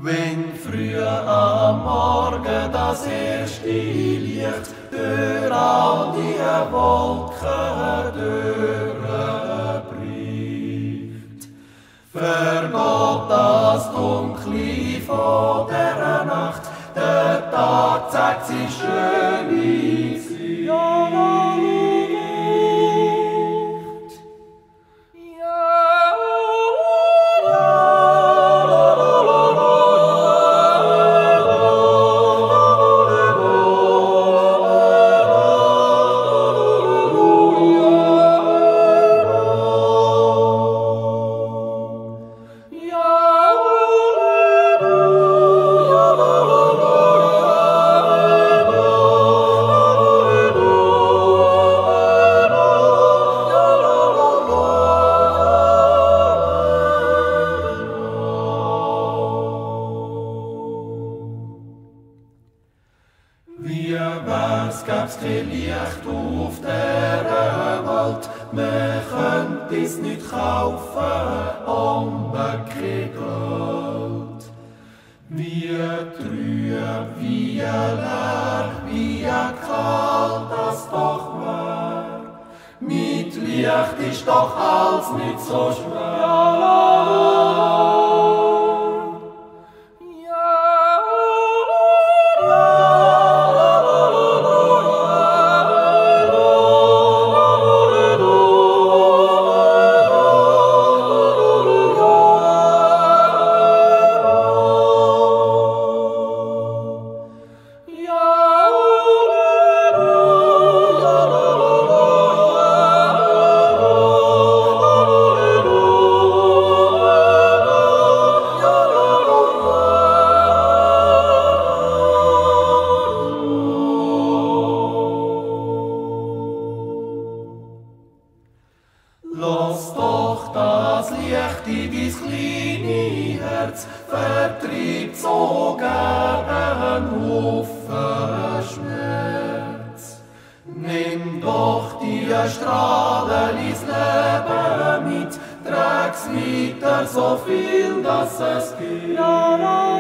Wenn früh am Morgen das erste Licht durch all die Wolken durchbricht, vergeht das Dunkle von der Nacht, der Tag zeigt sich schön ins Licht. Wie wär's, gäb's kein Licht auf der Welt, man könnte es nicht kaufen, kein Geld. Wie trüb, wie leer, wie kalt das doch wär, mit Licht ist doch alles nicht so schwer. Lass doch das Licht in dein kleine Herz, vertreibt so gern Haufen Schmerz. Nimm doch die Strahlen ins Leben mit, trag's weiter so viel, dass es geht.